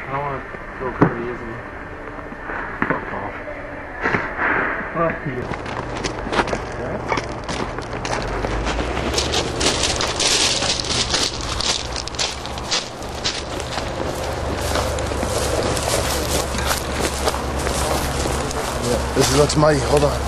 don't want to go pretty easy. Fuck off. Fuck you. Right? Yeah, this looks muddy. Hold on.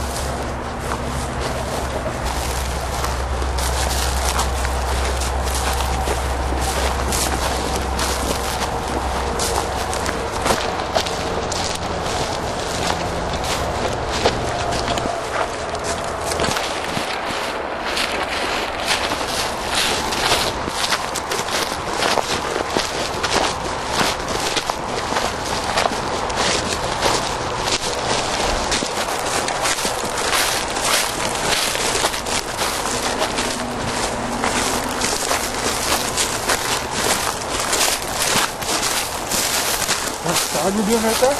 What are you doing right there?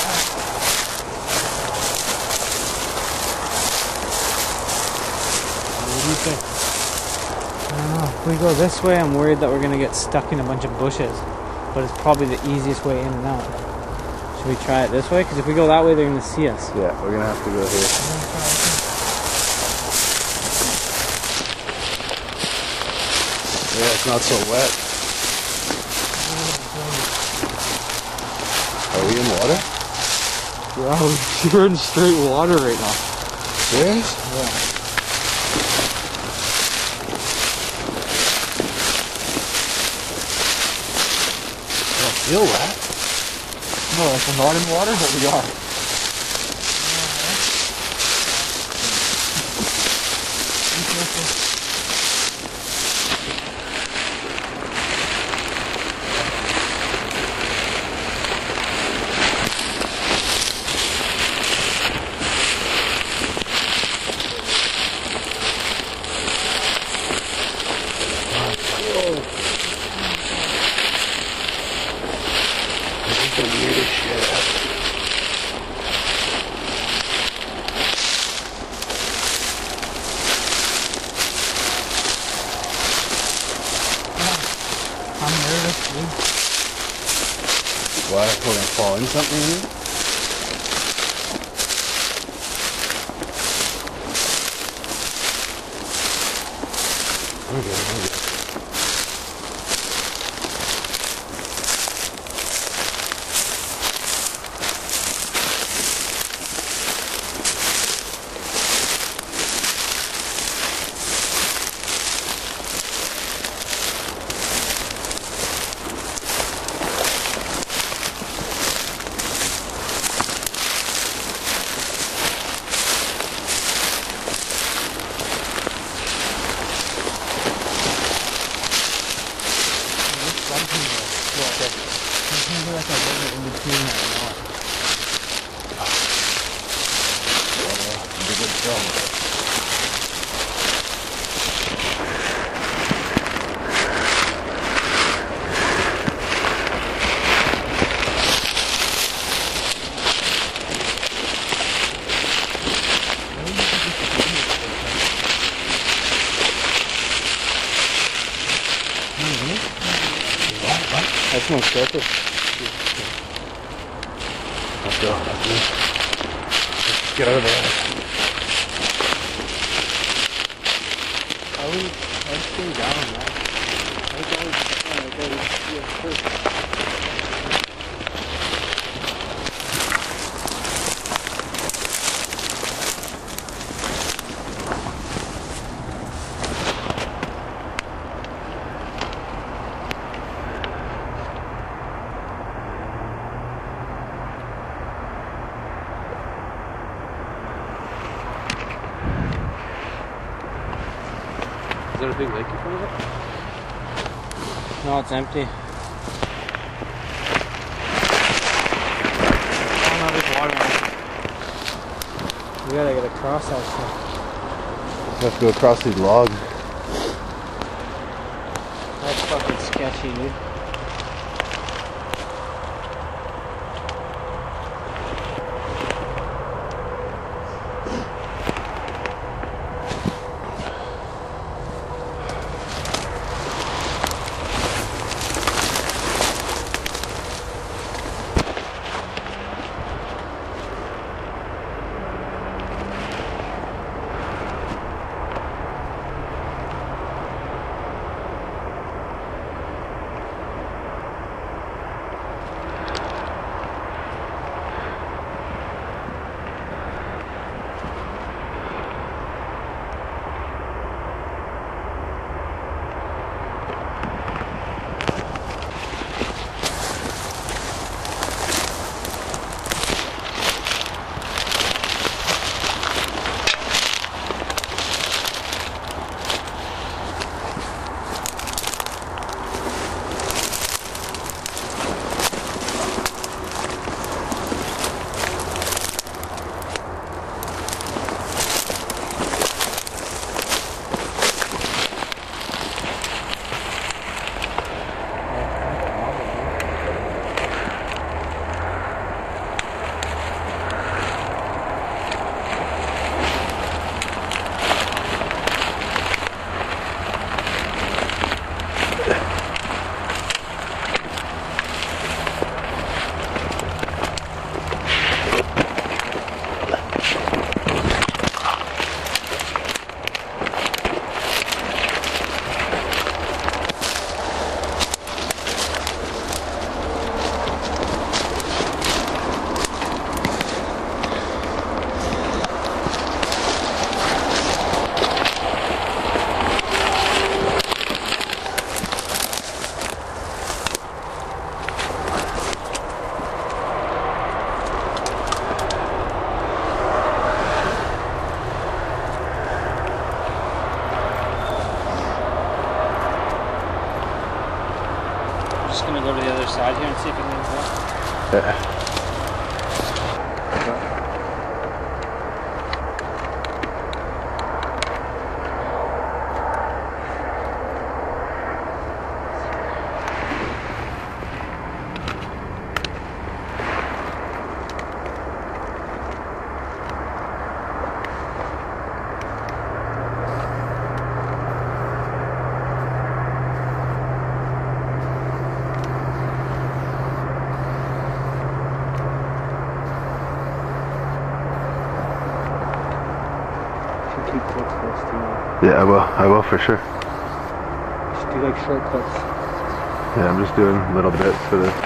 What do you think? I don't know. If we go this way, I'm worried that we're going to get stuck in a bunch of bushes. But it's probably the easiest way in and out. Should we try it this way? Because if we go that way, they're going to see us. Yeah, we're going to have to go here. Yeah, it's not so wet. Are we in water? Yeah, we're in straight water right now. Serious? Yeah. I don't feel wet. No, if we're not in water, but we are. The weirdest shit ever. I'm nervous, dude. Why? We're gonna fall in something here? We're good, we're good. That's no surface. Let's go. Let's get out of there. Let's stay down, man. Is there a big lake in front of it? No, it's empty. Oh no, there's water. We gotta get across that shit. We have to go across these logs. That's fucking sketchy, dude. go to the other side here and see if it moves up? Yeah. Yeah, I will for sure. Just do like shortcuts. Yeah, I'm just doing little bits for this.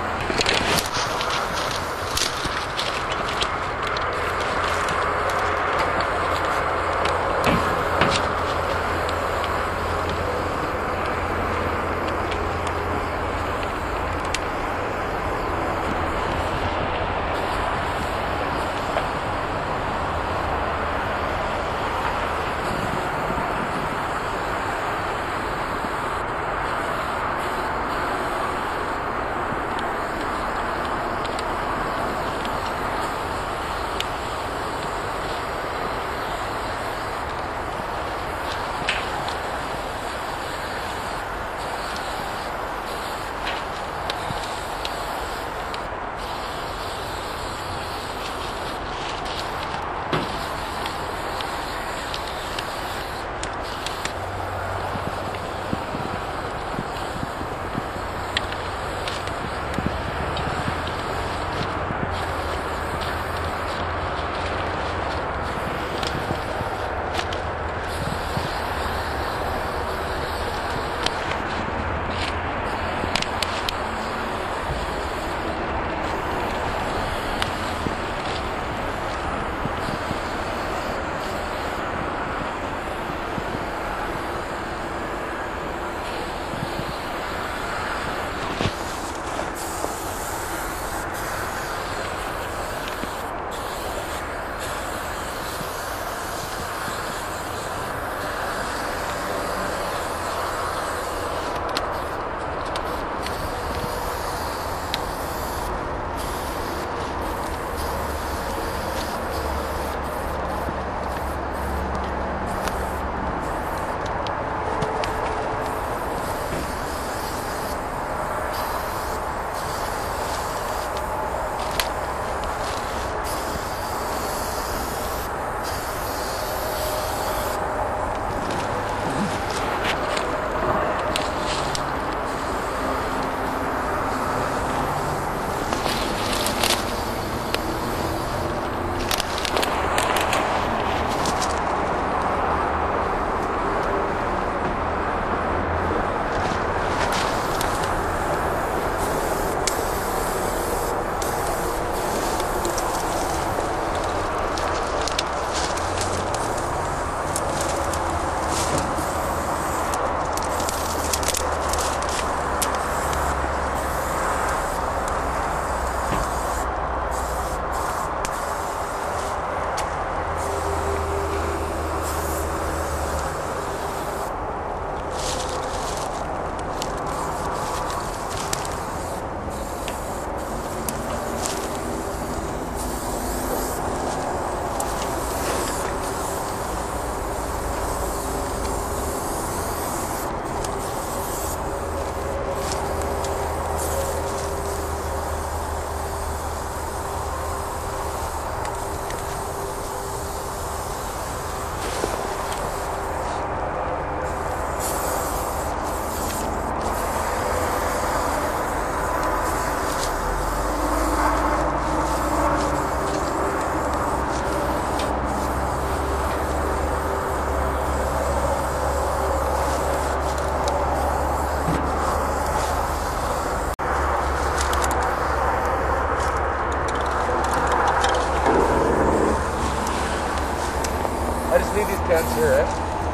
Pants here, eh?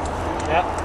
Yep.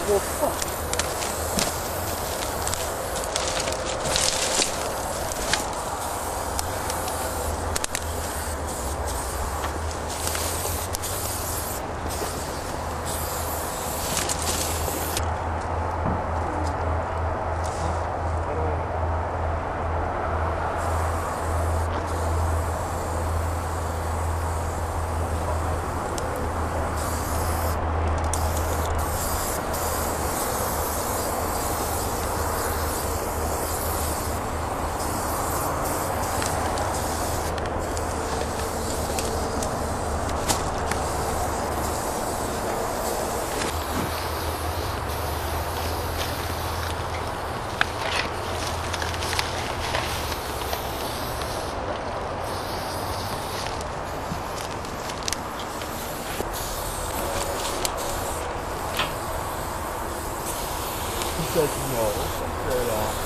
Well, fuck. He says no. Straight off.